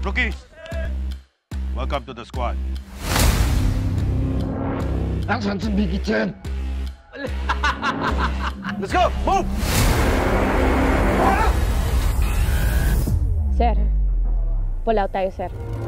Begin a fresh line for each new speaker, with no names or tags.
Rookie, welcome to the squad.
Nasaan si Biggie Chen?
Let's go! Move!
Sir, pull out tayo, sir.